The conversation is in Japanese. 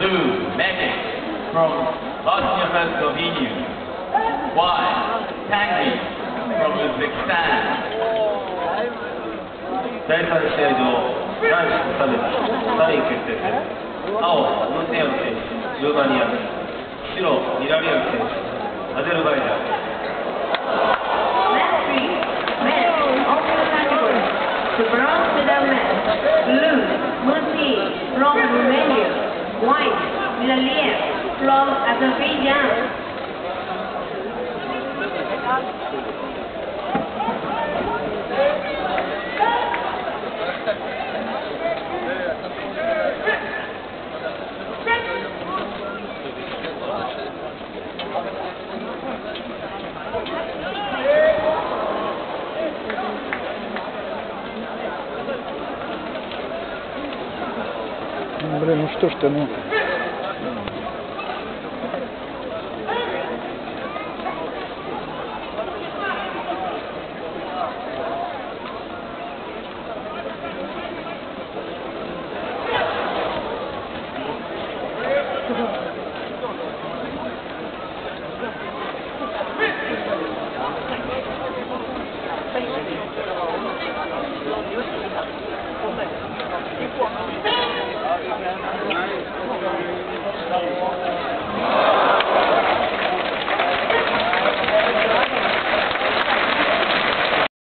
Blue, MEKIC from Bosnia-Herzegovina. White, TANGRIEV from Uzbekistan. 第3試合場、男子差別3位決定戦。青、MUNTEANU選手、ルーマニア。白、MIRALIYEV選手、アゼルバイジャン。 The bronze medal match, blue, MUNTEANU from Romania, white, MIRALIYEV from Azerbaijan. Блин, ну что ж ты, ну...